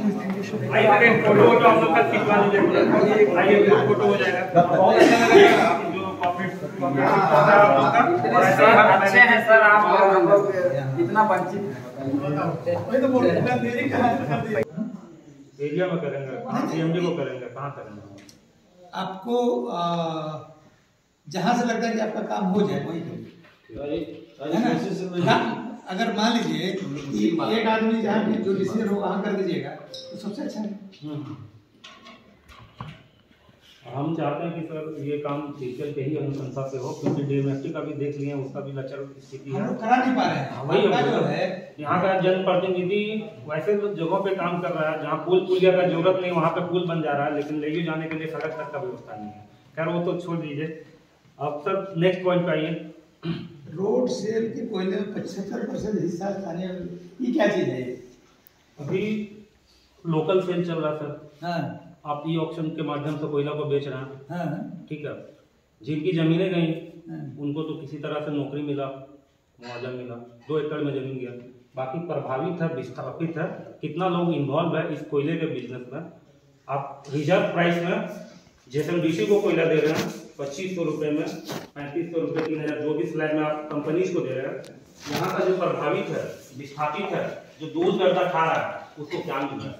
आइए फोटो वोटो हम लोग का खिंचवा लीजिए, आइए फोटो हो जाएगा। बहुत अच्छा लगेगा आप जो अच्छे हैं सर, आप इतना वंचित एरिया में करेंगे, सीएमडी को करेंगे, कहाँ करेंगे? आपको जहाँ से लगता है कि आपका काम हो जाए वही है ना। अगर मान लीजिए एक आदमी जहाँ भी जो डिसीजन हो वहाँ कर दीजिएगा तो सबसे अच्छा है। हम चाहते हैं कि सर ये काम टीचर के ही अनुशंसा से हो, क्योंकि डीएमएफटी का भी देख लिए, उसका भी लचर स्थिति है, हम लोग करा नहीं पा रहे हैं। वही जो है यहाँ का जनप्रतिनिधि वैसे तो जगहों पे काम कर रहा है जहाँ पुल पुलिया का जरूरत नहीं, वहाँ पे पुल बन जा रहा है, लेकिन ले जाने के लिए सड़क तक का व्यवस्था नहीं है। खैर वो तो छोड़ दीजिए। अब सर नेक्स्ट पॉइंट पे आइए। रोड सेल के कोयले में 75% हिस्सा स्थानीय, ये क्या चीज है? अभी लोकल सेल चल रहा है सर। हाँ। आप ई ऑक्शन के माध्यम से कोयला को बेच रहे हैं। हाँ। ठीक है, जिनकी जमीनें गई उनको तो किसी तरह से नौकरी मिला, मुआवजा मिला, 2 एकड़ में जमीन गया, बाकी प्रभावित है, विस्थापित है, कितना लोग इन्वॉल्व है इस कोयले के बिजनेस में। आप रिजर्व प्राइस में जेएसएमडीसी को कोयला दे रहे हैं 2500 रुपये में, 3500 रुपये, 3000, जो भी स्लैब में आप कंपनीज को दे रहे हैं। यहाँ का जो प्रभावित है, विस्थापित है, जो दूध गर्दा खा रहा है, उसको क्या मिल रहा है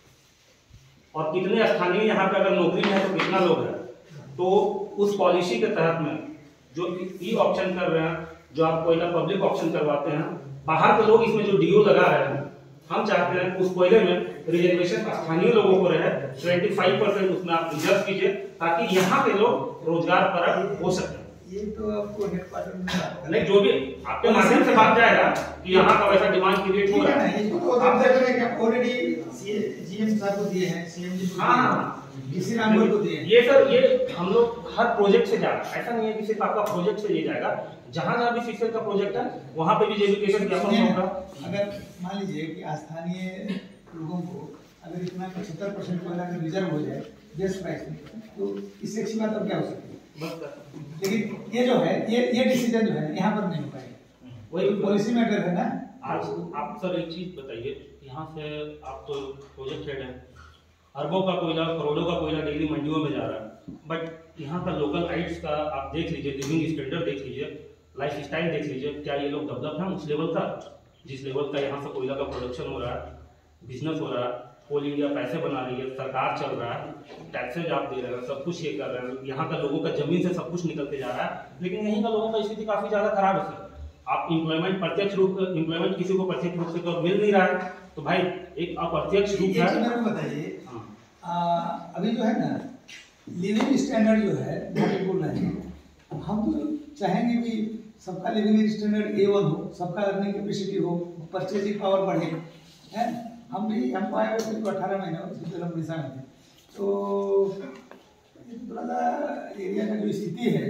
और कितने स्थानीय यहाँ पे अगर नौकरी में है तो कितना लोग है। तो उस पॉलिसी के तहत में जो ई ऑप्शन कर रहे हैं, जो आप कोयला पब्लिक ऑप्शन करवाते हैं, बाहर के लोग इसमें जो डीओ लगा रहे हैं, हम चाहते हैं उस कोयले में रिजर्वेशन स्थानीय लोगों को रहे, 25% उसमें आप रिजर्व कीजिए ताकि यहाँ के लोग रोजगार परक हो सके। ये तो आपको हेडक्वार्टर में नहीं, जो भी आपके माध्यम से बात जाएगा कि यहाँ का वैसा डिमांड क्रिएट हो रहा है। ऑलरेडी जीएम साहब को दिए हैं, सीएमडी को हाँ, डीसी रामगढ़ को दिए हैं। ये सर ये हम लोग हर प्रोजेक्ट से जाएगा, ऐसा नहीं है कि सिर्फ आपका प्रोजेक्ट से ये जाएगा, जहाँ जहाँ भी सीसीएल का प्रोजेक्ट है वहाँ पे भी एजुकेशन ज्ञापन होगा। अगर मान लीजिए कि स्थानीय लोगों को अगर इतना 75% कोयला अगर रिजर्व हो जाए बेस्ट प्राइस में, तो इससे अच्छी बात और क्या हो सकती है? लेकिन ये जो है ये डिसीजन जो है यहाँ पर नहीं हो पाएगा, वही पॉलिसी मैटर है ना। आज आप सर एक चीज बताइए, यहाँ से आप तो प्रोजेक्ट हेड हैं, अरबों का कोयला, करोड़ों का कोयला डेली मंडियों में जा रहा है, बट यहाँ का लोकल राइट्स का आप देख लीजिए, लिविंग स्टैंडर्ड देख लीजिए, लाइफ स्टाइल देख लीजिए, क्या ये लोग डेवलप हैं उस लेवल का जिस लेवल का यहाँ से कोयला का प्रोडक्शन हो रहा है, बिजनेस हो रहा है, कोल इंडिया पैसे बना रही है, सरकार चल रहा है, टैक्सेज आप दे रहे हैं, सब कुछ ये कर रहे हैं, यहाँ का लोगों का जमीन से सब कुछ निकलते जा रहा है, लेकिन यहीं का लोगों का स्थिति काफी ज्यादा खराब है सर। आप इम्प्लॉयमेंट किसी को प्रत्यक्ष रूप से तो मिल नहीं रहा है, तो भाई एक अप्रत्यक्ष रूप है। बताइए अभी जो है ना लिविंग स्टैंडर्ड जो है बोल रहे हैं, हम तो चाहेंगे कि सबका लिविंग स्टैंडर्ड A1 हो, सबका अर्निंग कैपेसिटी हो, परचेजिंग पावर बढ़े, है। हम भी हमको आए हुए थे 18 महीने उसके पहले हम उड़ीसा में थे, तो थोड़ा सा एरिया का जो स्थिति है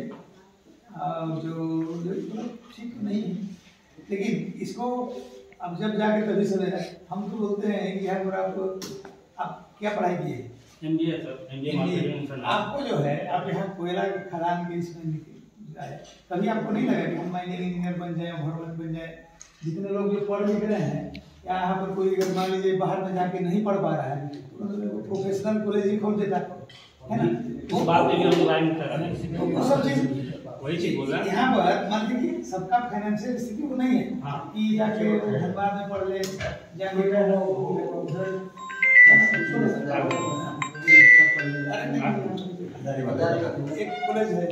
जो ठीक नहीं है, लेकिन इसको अब जब जाके तभी समझ हम तो बोलते हैं कि यार आप क्या पढ़ाई किए? MBA sir, MBA। आपको जो है आप यहाँ कोयला खदान के इसमें कभी आपको नहीं लगा कि हम माइनिंग इंजीनियर बन जाए, भवन बन जाए? जितने लोग जो पढ़ लिख रहे हैं, या यहाँ पर कोई अगर मान लीजिए बाहर में जाके नहीं पढ़ पा रहा है तो प्रोफेशनल कॉलेज ही खोल देता है ना। वो बात भी हम लाइन कर रहे हैं, वो सब चीज वही चीज बोल रहा है। यहाँ पर मान लीजिए सबका फाइनेंशियल स्थिति वो नहीं है कि जाके धनबाद में पढ़ ले, जाके एक कॉलेज है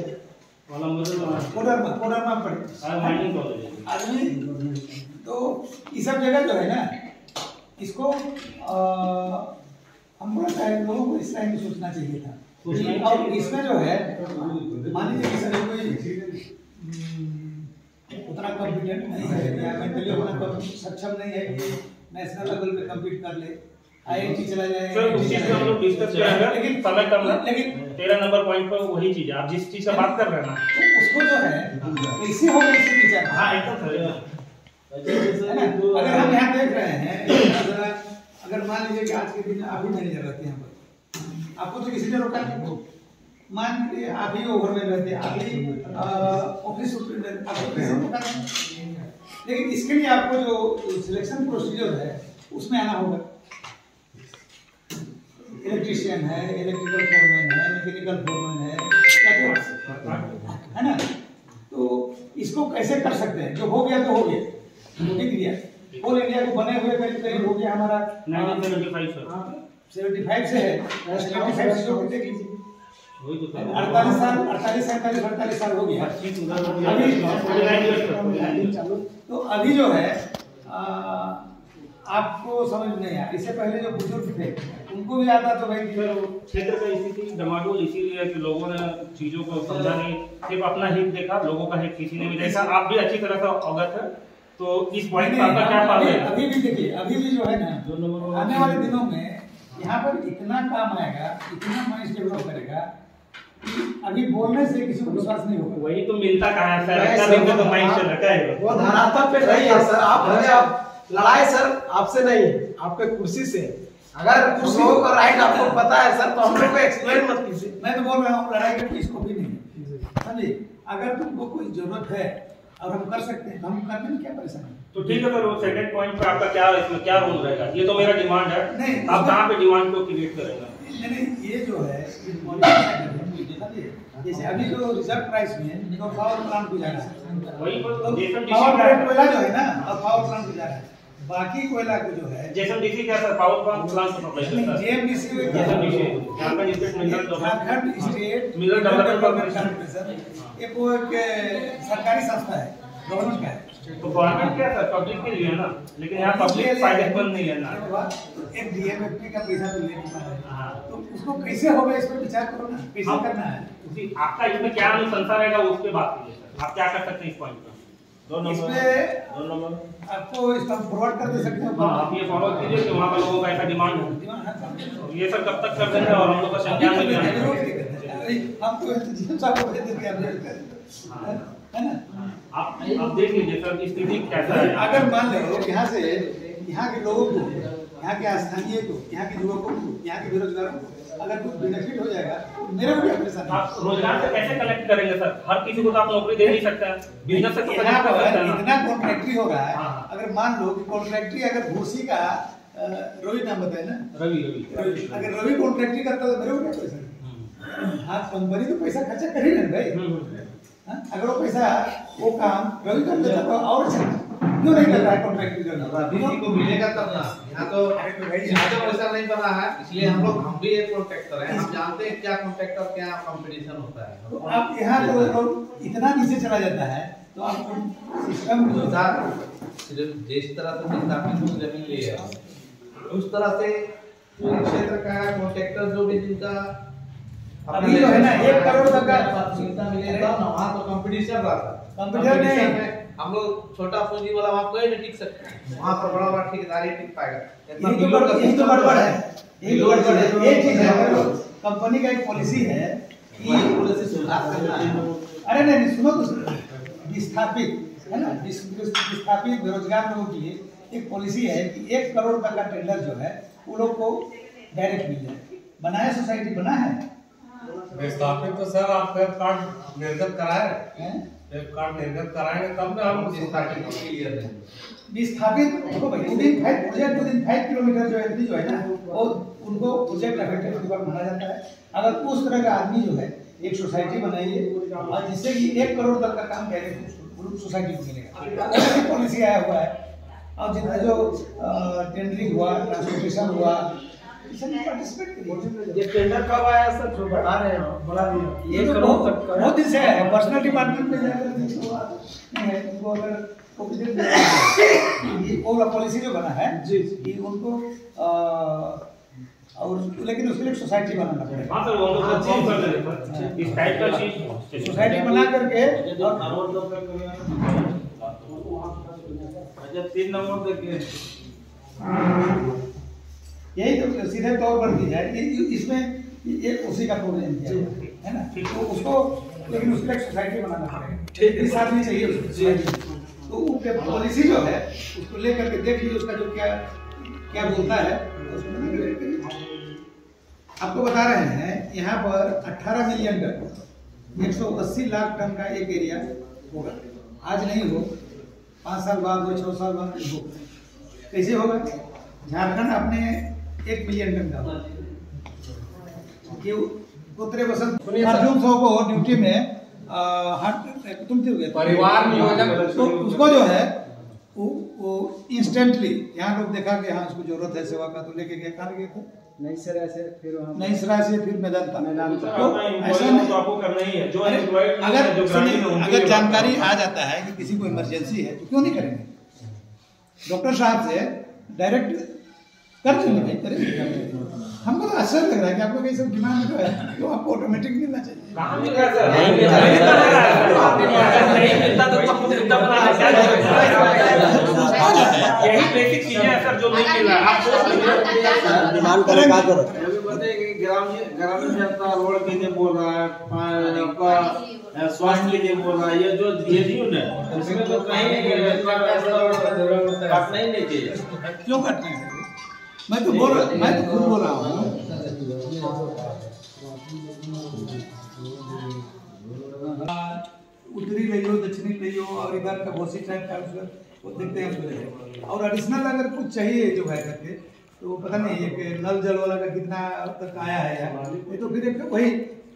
कोडरमा पढ़े आदमी, तो ये सब जगह जो है ना, इसको हमको लगता है लोगों को इस टाइम में सोचना चाहिए था। और इसमें जो है मान लीजिए कि सर कोई उतना कॉम्पिटेंट नहीं है या मेंटली उतना सक्षम नहीं है कि नेशनल लेवल पे कम्पीट कर ले, IIT चला जाए। सर उस चीज में हम लोग डिस्कस करेंगे, लेकिन समय कम है। लेकिन 13 नंबर पॉइंट पर वही चीज है, आप जिस चीज का बात कर रहे हैं ना, तो उसको जो है कैसे होगा इसके विचार। हाँ एकदम सर। अगर हम यहाँ देख रहे हैं, अगर मान लीजिए कि आज के दिन आप ही मैनेजर रहते हैं यहाँ पर, आपको तो किसी ने रोका नहीं, मान लीजिए आप ही ओवरमेन रहते हैं, आप ही ऑफिस सुपरिटेंडेंट, आपको किसी ने रोका नहीं, लेकिन इसके लिए आपको जो सिलेक्शन प्रोसीजर है उसमें आना होगा। इलेक्ट्रिशियन है, इलेक्ट्रिकल फोरमैन है, मैकेनिकल फोरमैन है ना। तो इसको कैसे कर सकते हैं? जो हो गया तो हो गया, ठीक गया। ऑल इंडिया को बने हुए करीब हो गया हमारा 75 से है, 75 से कितने कीजिए 48 साल 48 साल हो गया। तो अभी जो है आपको समझ नहीं आया। इससे पहले जो बुजुर्ग थे उनको भी आता तो भाई क्षेत्र का स्थिति डमाडोल इसीलिए है कि लोगों ने चीजों को समझा नहीं, सिर्फ अपना हित देखा, लोगों का हित किसी ने भी देखा। आप भी अच्छी तरह से अवगत है, तो इस पॉइंट पर आपका क्या पास है? अभी भी देखिए, अभी भी जो है ना, आने वाले दिनों में यहाँ पर इतना काम आएगा, इतना माइंड डेवलप करेगा कि अभी बोलने से किसी को विश्वास नहीं होगा। वही तो मिलता कहाँ है सर, तो माइंड से लगा है वो धरातल पे नहीं है सर। आप लड़ाई सर आपसे नहीं, आपके कुर्सी से। अगर कुर्सी का राइट आपको पता है सर, तो हम लोग को एक्सप्लेन मत कीजिए। मैं तो बोल रहा हूँ लड़ाई का किसको भी नहीं, समझे। अगर तुमको कोई जरूरत है और हम कर सकते हैं, हम करने में क्या परेशानी। तो ठीक है सर, वो सेकंड पॉइंट पे आपका क्या इसमें क्या रोल रहेगा? ये तो मेरा डिमांड है, नहीं आप कहाँ पे डिमांड को क्रिएट करेंगे? नहीं, ये जो है जैसे अभी जो रिजर्व प्राइस में तो पावर प्लांट को जा रहा है, वही पावर कोयला जो है ना, अब पावर प्लांट को जा रहा है। बाकी कोयला को जो है जेएसएमडीसी क्या सर, पावर प्लांट को सप्लाई करता है। JMDC Jharkhand state mineral development corporation, एक वो एक सरकारी संस्था है, गवर्नमेंट का है। तो गवर्नमेंट क्या सर, पब्लिक के लिए है ना, लेकिन यहाँ पब्लिक फायदेमंद नहीं है ना। एक डीएमएफपी का पैसा तो ले नहीं पा रहे, तो उसको कैसे होगा, इस पर विचार करो ना, कैसे करना है। उसी आपका इसमें क्या अनुशंसा रहेगा उसके बात कीजिए सर, आप क्या कर सकते हैं इस पॉइंट पर? आपको इसका फॉरवर्ड कर दे सकते हैं। हाँ, आप ये फॉरवर्ड कीजिए कि वहाँ पर लोगों का ऐसा डिमांड हो। ये सर कब तक कर देंगे और हम लोग का संज्ञान में हम तो जीएम साहब को भेज देंगे, है ना। आप देख लीजिए सर स्थिति कैसा है। अगर मान लो यहाँ से यहाँ के लोगों को, यहाँ के स्थानीय को, यहाँ के युवकों को, यहाँ के बेरोजगारों को अगर कुछ बेनिफिट हो जाएगा तो मेरे को क्या परेशानी। आप रोजगार से कैसे कनेक्ट करेंगे सर? हर किसी को तो आप नौकरी दे नहीं सकते हैं, बिजनेस से तो कनेक्ट कर सकते हैं। इतना कॉन्ट्रैक्टरी हो रहा है, अगर मान लो कि कॉन्ट्रैक्टरी अगर भूसी का रवि नाम बताए ना, रवि अगर रवि कॉन्ट्रैक्टरी करता तो मेरे को क्या परेशानी। हाँ, कंपनी तो पैसा खर्चा कर ही ना भाई। अगर वो पैसा वो काम रवि कर देता तो और अच्छा, क्यों नहीं कर रहा है कॉन्ट्रैक्टरी करना? रवि जी को मिलेगा तब ना। यहाँ तो पैसा नहीं बना है, इसलिए हम भी एक कॉन्ट्रैक्टर हैं, हम जानते हैं क्या कॉन्ट्रैक्टर क्या कंपटीशन होता है। तो आप यहाँ तो इतना नीचे चला जाता है, तो आपको सिस्टम जिस तरह से विस्थापित जमीन ली है उस तरह से क्षेत्र का कॉन्ट्रैक्टर जो भी जिनका अभी जो है ना 1 करोड़ तक का सुविधा मिलेगा ना, वहाँ तो कंपटीशन रहता है। कंपटीशन नहीं, हम लोग छोटा पूंजी वाला वहाँ कोई नहीं टिक सकते, वहाँ पर बड़ा बड़ा ठेकेदारी टिक पाएगा। यही तो गड़बड़ है, यही तो गड़बड़ है। एक चीज है, कंपनी का एक पॉलिसी है कि पॉलिसी सुधार करना है। अरे नहीं सुनो तो, विस्थापित है ना, विस्थापित बेरोजगार लोगों के लिए एक पॉलिसी है कि 1 करोड़ तक का टेंडर जो है वो लोग को डायरेक्ट मिल जाए। बनाया सोसाइटी बना है विस्थापित तो सर आप वेब कार्ड निर्गत कराए, वेब कार्ड निर्गत कराएंगे तब ना हम विस्थापित देखो भाई, विदिन 5 किलोमीटर जो है ना, वो उनको प्रोजेक्ट अफेक्टेड विभाग माना जाता है। अगर उस तरह का आदमी जो है एक सोसाइटी बनाइए और जिससे कि 1 करोड़ तक का काम डायरेक्ट सोसाइटी को मिलेगा, पॉलिसी आया हुआ है। और जितना जो टेंडरिंग हुआ, ट्रांसपोर्टेशन हुआ, ये टेंडर कब आया सर, जो बता रहे हैं बड़ा दिया ये तो बहुत दिन से है। पर्सनल डिपार्टमेंट में जाकर उनको अगर वो पॉलिसी जो बना है कि उनको और लेकिन उसके लिए सोसाइटी बनाना पड़ेगा। हाँ सर, वो लोग फॉर्म कर देंगे इस टाइप का चीज, सोसाइटी बना करके और 3 नंबर तक यही तो सीधे तौर पर दी जाए। इसमें ये उसी का प्रोग्राम किया है ना, तो उसको लेकिन उसके लिए सोसाइटी बनाना पड़ेगा। 30 आदमी चाहिए उसको, तो उसके पॉलिसी जो है उसको लेकर के देख लीजिए, उसका जो क्या बोलता है आपको बता रहे हैं। यहाँ पर 18 मिलियन टन 180 लाख टन का एक एरिया होगा। आज नहीं हो, 5 साल बाद हो, 6 साल बाद हो, कैसे होगा? झारखंड अपने 1 मिलियन टन का कि पुत्रे बसंत अर्जुन सौ को ड्यूटी में तुम परिवार नियोजन तो उसको जो है वो इंस्टेंटली यहाँ लोग देखा कि हाँ इसको जरूरत है सेवा का, तो लेके गए, कहाँ गए थे नई सराय से फिर मैदान था। तो ऐसा नहीं तो आपको करना ही है जो अगर जानकारी आ जाता है कि किसी को इमरजेंसी है तो क्यों नहीं करेंगे, डॉक्टर साहब से डायरेक्ट कर देंगे भाई, करेंगे। हमको तो आश्चर्य लग रहा है कि आपको कहीं सब डिमांड जो है तो आपको ऑटोमेटिक मिलना चाहिए। कहाँ मिल रहा है सर, यही बेसिक चीजें हैं सर जो नहीं मिल रहा है आपको डिमांड करें क्या जरूरत है? ग्रामीण जनता रोड के लिए बोल रहा है, आपका स्वास्थ्य के लिए बोल रहा है, ये जो DSU ने इसमें तो कहीं काटना ही नहीं चाहिए। क्यों काटना है? मैं तो खुद बोल रहा हूँ। उत्तरी ले लो, दक्षिणी ले लो और इधर का भोसी टाइप का वो देखते हैं। और एडिशनल अगर कुछ चाहिए जो है करके तो पता नहीं एक नल जल वाला का कितना तक आया है यार, ये तो फिर एक वही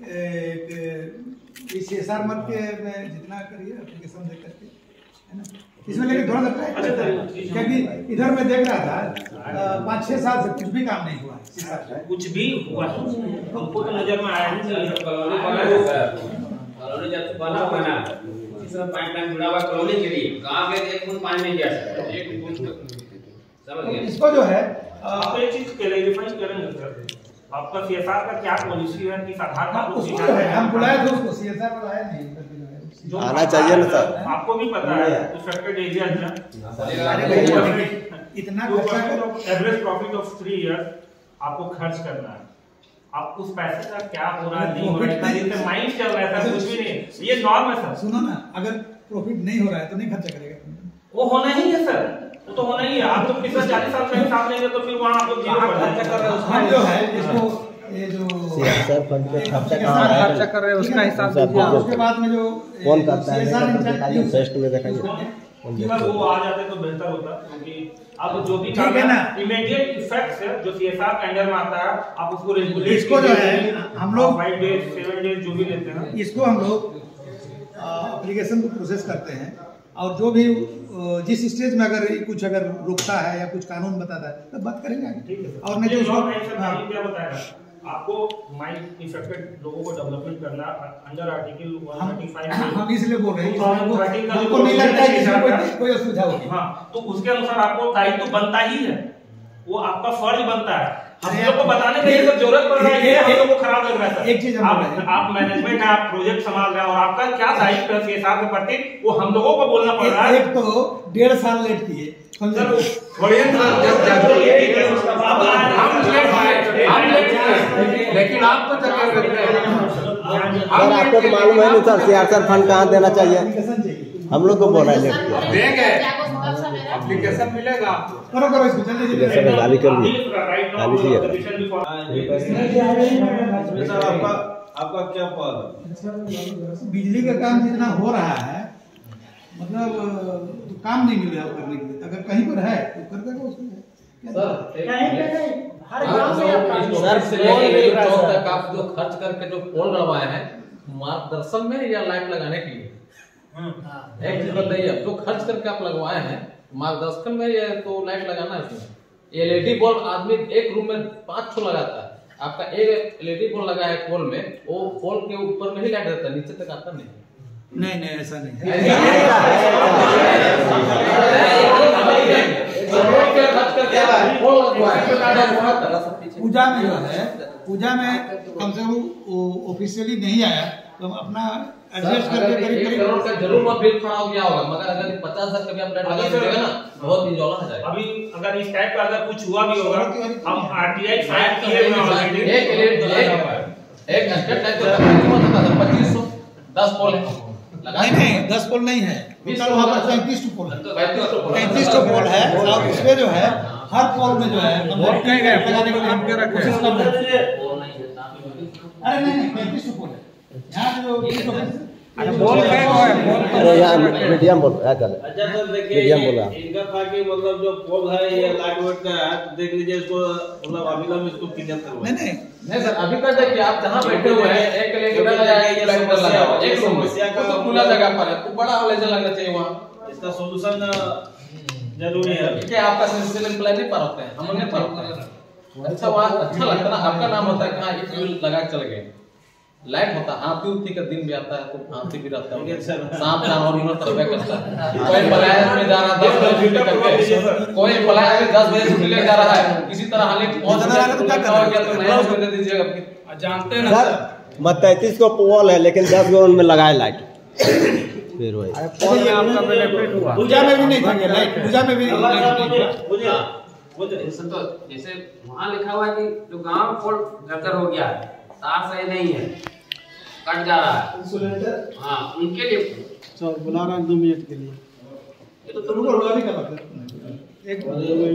CSR मत के जितना करिए एप्लीकेशन दे करके है ना, इसमें लेकिन थोड़ा सा क्योंकि इधर मैं देख रहा था 5-6 साल से कुछ भी काम नहीं हुआ है, कुछ भी हुआ हमको तो नजर में आया नहीं। कॉलोनी जब बना इसमें पाइपलाइन जुड़ा हुआ कॉलोनी के लिए गांव में एक बूंद पानी नहीं जा सकता, एक बूंद समझ गए। इसको जो है आप एक चीज क्लैरिफाई करेंगे सर, आपका CSR का क्या पॉलिसी है, किस आधार पर उसको जो है हम बुलाए थे उसको, CSR को लाया नहीं जो आना चाहिए ना सर। आपको भी पता है अफेक्टेड एरिया में इतना एवरेज प्रॉफिट ऑफ 3 इयर्स आपको खर्च करना है, आप उस पैसे का क्या हो रहा है नहीं हो रहा है इससे माइंड चल रहा है सर, कुछ भी नहीं, ये नॉर्म है सर। सुनो ना, अगर प्रॉफिट नहीं हो रहा है तो नहीं खर्चा करेगा, वो होना ही है सर, वो तो होना ही है। आप तो पिछले 40 साल पहले साथ लेंगे तो फिर वहाँ आप लोग जीरो खर्चा कर रहे हो, उसमें जो है इसको ये जो CSR फंड का खर्चा कहाँ है, खर्चा कर रहे हैं उसका हिसाब दीजिए। उसके बाद में जो कौन करता है CSR टेस्ट में दिखाइए। वो आ जाते तो बेहतर होता, क्योंकि अब जो भी ठीक है ना, इमीडिएट इफेक्ट्स है जो CSR टेंडर में आता है आप उसको रेगुलेट इसको जो है हम लोग 5 डेज 7 डेज जो भी लेते हैं इसको हम लोग एप्लीकेशन को प्रोसेस करते हैं, और जो भी जिस स्टेज में अगर रुकता है या कुछ कानून बताता है तब बात करेंगे आगे। ठीक है सर। और नहीं तो उसको क्या बताएगा आपको माइंड इफेक्टेड लोगों को डेवलपमेंट करना अंडर आर्टिकल 135 हम इसलिए बोल रहे हैं कि 2013 का हमको नहीं लगता है कि कोई असुविधा होगी। हाँ, तो उसके अनुसार आपको दायित्व बनता ही है, वो आपका फर्ज बनता है। हम लोग को बताने की जरूरत पड़ रही है, हम लोग को खराब लग रहा है। एक चीज आप मैनेजमेंट है, आप प्रोजेक्ट संभाल रहे हैं और आपका क्या दायित्व है CSR के प्रति वो हम लोगों को बोलना पड़ रहा है। एक तो 1.5 साल लेट किए, लेकिन आप तो चक्कर देते हैं। आपको तो मालूम है नहीं सर CSR फंड कहाँ देना चाहिए, हम लोग को बोल रहे हैं देंगे, एप्लीकेशन मिलेगा। करो इसको जल्दी गाली कर ली सर आपका क्या पद? बिजली का काम जितना हो रहा है मतलब तो काम नहीं मिल रहा करने के लिए, अगर कहीं पर है तो कर देगा उसको। सर से लेकर चौक तक आप जो खर्च करके जो पोल लगवाए हैं मार्गदर्शन में या लाइट लगाने के लिए, एक चीज बताइए, जो खर्च करके आप लगवाए हैं मार्गदर्शन में या तो लाइट लगाना है इसमें? LED बल्ब आदमी एक रूम में 5 लगाता है, आपका एक LED बल्ब लगा है पोल में, वो पोल के ऊपर में ही लाइट रहता है, नीचे तक आता नहीं। नहीं ऐसा नहीं पूजा में जो है, पूजा में कम से कम ऑफिशियली नहीं आया तो हम अपना एडजस्ट करके करीब करोड़ का जरूर बिल खड़ा हो गया होगा, मगर अगर 50,000 का भी आप लाइट लगा दीजिएगा ना बहुत इंजॉला हो जाएगा। अभी अगर इस टाइप का अगर कुछ हुआ भी होगा हम RTI फाइल किए हुए ऑलरेडी। एक स्टेट लाइट का कीमत होता है 2500, 10 पोल है नहीं 10 पोल नहीं है, टोटल वहाँ पर 35 पोल है, 35 पोल है। और उसमें जो है हर पोल में जो है लगाने के लिए हम क्या रखे हैं, अरे नहीं 35 पोल है यहाँ जो अरे यार मीडियम बोल रहा है चले। अच्छा सर देखिए मीडियम बोला। इनका था कि मतलब जो पोल है ये लाइट वेट का है, तो देख लीजिए इसको मतलब अभी हम इसको क्लियर करवाएं। नहीं सर, अभी तक देखिए आप जहाँ बैठे हुए हैं एक के लिए कितना लगा है, एक लाइट लगा हुआ है, एक रूम में तो खुला जगह पर है, तो बड़ा लेजर लगना चाहिए वहाँ। इसका सॉल्यूशन जरूरी है। ठीक है, आपका सिस्टम प्लान नहीं पर होते हैं, हम नहीं पर होते हैं। अच्छा वहाँ अच्छा लगता है ना, आपका नाम होता है कि हाँ ये फ्यूल लगा के चल गए। लाइट होता है, हाथी उथी का दिन भी आता है तो हाथी भी रहता है, सांप जानवर भी तरह करता है। कोई पलायन में जा रहा 10 बजे ड्यूटी करके, कोई पलायन में 10 बजे छुट्टी लेके जा रहा है, किसी तरह हाल पहुंच रहा है तो क्या करोगे, तो नया कर दीजिएगा। जानते हैं ना सर, मत 33 को पोल है लेकिन 10 गो उनमें लगाए लाइट। फिर वही पूजा में भी नहीं देंगे लाइट, पूजा में भी तो जैसे वहाँ लिखा हुआ है कि जो गांव पोल गटर हो गया, तार सही नहीं है, कट जा रहा है, हाँ उनके लिए सर बुला रहा है 2 मिनट के लिए। ये तो तुमको रोला भी कर रखा है एक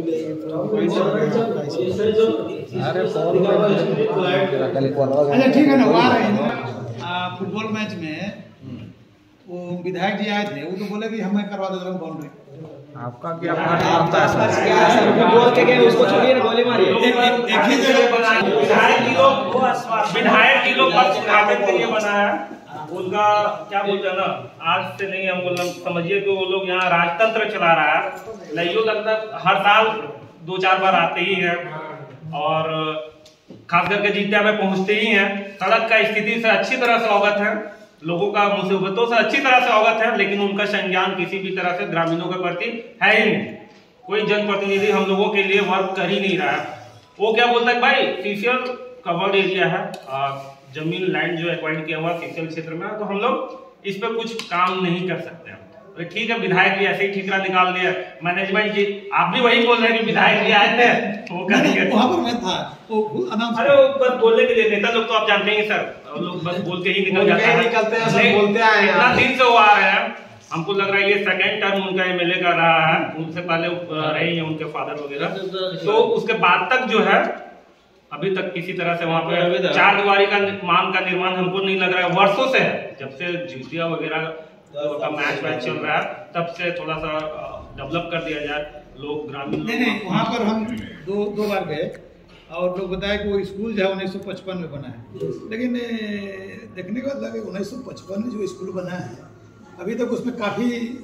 अच्छा ठीक है ना। वो आ रहे हैं फुटबॉल मैच में वो विधायक जी आए थे, वो तो बोले कि हमें करवा दे रहा हूँ बाउंड्री। आपका क्या आता है बोल के गए उसको छोड़िए ना, गोली मारिए। एक ही जगह विधायक जी लोग पक्ष स्थापित के लिए बना है, उनका क्या बोलते हैं ना, आज से नहीं हम बोल समझिए कि वो लोग यहाँ राजतंत्र चला रहा है। नहीं लगता हर साल 2-4 बार आते ही है और खास करके जीतिया में पहुंचते ही हैं। सड़क का स्थिति से अच्छी तरह से अवगत है, लोगों का मुसीबतों से अच्छी तरह से अवगत है, लेकिन उनका संज्ञान किसी भी तरह से ग्रामीणों के प्रति है ही नहीं। कोई जनप्रतिनिधि हम लोगों के लिए वर्क कर ही नहीं रहा है। वो क्या बोलता है भाई सीसीएल कवर्ड एरिया है, जमीन लैंड जो एक्वायर्ड किया हुआ सीसीएल क्षेत्र में, तो हम लोग इस पे कुछ काम नहीं कर सकते हैं। तो ठीक है, विधायक जी ऐसे ही ठीकरा निकाल दिया, मैनेजमेंट जी आप भी वही बोल रहे हैं कि विधायक जी आए थे वो करेंगे। वहाँ पर मैं था वो अनाउंस, अरे वो बस बोलने के लिए, नेता लोग तो आप जानते ही सर, लोग बस बोल के ही निकल जाते हैं, निकलते हैं, सब बोलते आए हैं। इतना दिन से वो आ रहे हैं, हमको लग रहा है ये सेकंड टर्म उनका एमएलए का रहा है, उनसे पहले रहे हैं उनके फादर वगैरह, तो उसके बाद तक जो है अभी तक किसी तरह से वहाँ पे 4 दीवारी का मान का निर्माण हमको नहीं लग रहा है, वर्षों से है, जब से जीतिया वगैरह का मैच चल रहा है तब से थोड़ा सा डेवलप कर दिया जाए, लोग ग्रामीण। नहीं वहाँ पर हम दो बार गए और लोग बताए कि वो स्कूल जो है 1955 में बना है, लेकिन देखने के बाद लगे 1955 में जो स्कूल बना है अभी तक उसमें काफ़ी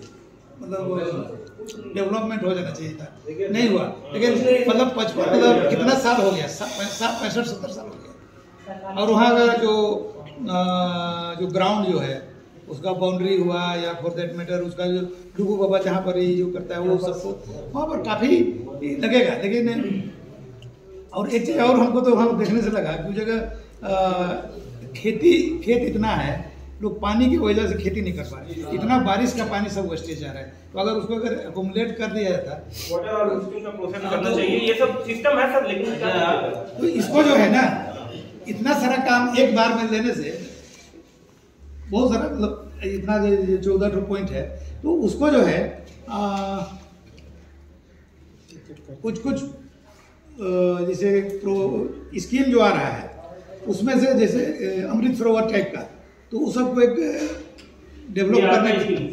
मतलब डेवलपमेंट हो जाना चाहिए था, नहीं हुआ। लेकिन मतलब 55 मतलब कितना साल हो गया, 65-70 साल हो गया। और वहाँ का जो ग्राउंड जो है उसका बाउंड्री हुआ या फॉर दैट मैटर उसका जो डुगू बाबा जहाँ पर ही जो करता है वो सबको वहाँ पर काफ़ी लगेगा। लेकिन और एक चीज़ और हमको तो वहाँ देखने से लगा कि जगह खेत इतना है, लोग पानी की वजह से खेती नहीं कर पा रहे, इतना बारिश का पानी सब वेस्टेज जा रहा है। तो अगर उसको अगर एकोमोडेट कर दिया जाता वाटर हार्वेस्टिंग का प्रोसेस करना चाहिए, ये सब सिस्टम है सर, लेकिन तो इसको जो है ना इतना सारा काम एक बार में लेने से बहुत सारा मतलब इतना 14 पॉइंट है, तो उसको जो है कुछ जैसे स्कीम जो आ रहा है उसमें से जैसे अमृत सरोवर टाइप का, तो उस सबको एक डेवलप करने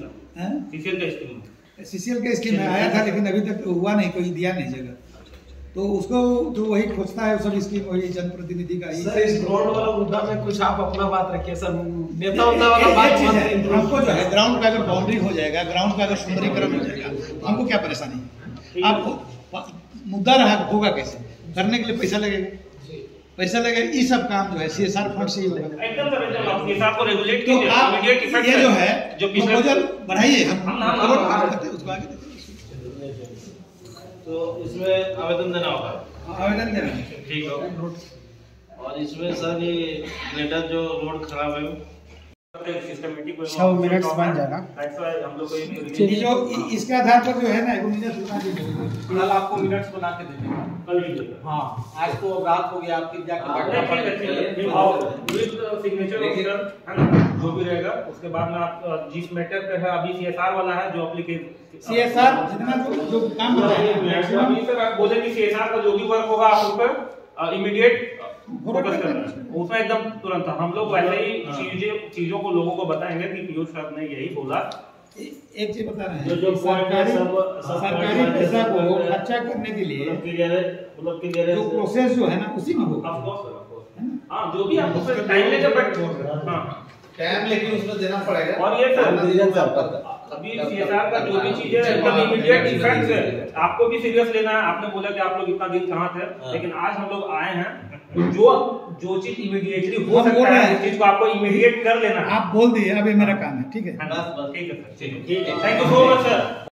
सीसीएल का स्कीम आया था, लेकिन अभी तक हुआ नहीं, कोई दिया नहीं जगह। तो उसको जो वही खोजता है सब स्कीम वही जनप्रतिनिधि का ही। सर इस ग्राउंड वाला मुद्दा में कुछ आप अपना बात रखिए सर, नेता वाला बात हमको जो है ग्राउंड का अगर बाउंड्री हो जाएगा, ग्राउंड का अगर सुंदरीकरण हो जाएगा, हमको क्या परेशानी है। आपको मुद्दा रहा होगा कैसे, करने के लिए पैसा लगेगा, ये सब काम जो है CSR फंड से ही होगा। एकदम को रेगुलेट तो कीजिए, आप ये जो है जो प्रपोजल बढ़ाइए, हम उसको आगे देखेंगे। तो इसमें आवेदन देना होगा, आवेदन देना ठीक है। और इसमें सर ये ग्रेडर जो रोड खराब है सिस्टमेटिक 6 मिनट्स बन जाएगा। हम लोग ये जो इसके आधार पर जो है ना कल आपको मिनट्स बना के दे देंगे, कल हाँ आज तो रात हो गया, आपकी सिग्नेचर है ना, जो भी रहेगा उसके बाद में आप जिस मैटर पे है अभी CSR वाला है जो एप्लीकेशन CSR जितना जो काम बताया अभी सर आप बोले कि CSR का जो भी वर्क होगा आप उस पर इमीडिएट फोकस करना है उसमें एकदम तुरंत। हम लोग वैसे ही चीजों को लोगों को बताएंगे कि पीयूष सर ने यही बोला। एक चीज बता रहे हैं, जो सरकारी पैसा को खर्चा करने के लिए जो प्रोसेस जो है ना उसी में होगा। हाँ जो भी आपको टाइम लेकर टाइम लेकिन उसमें देना पड़ेगा। और ये सर अभी सीएसआर का जो भी चीजें एकदम इमीडिएट इफेक्ट है, आपको भी सीरियस लेना है। आपने बोला कि आप लोग इतना दिन कहाँ थे, लेकिन आज हम लोग आए हैं तो जो चीज इमीडिएटली हो सकता है उस चीज को आपको इमीडिएट कर लेना है। आप बोल दिए, अभी मेरा काम है। ठीक है बस ठीक है सर, ठीक है, thank you so much sir.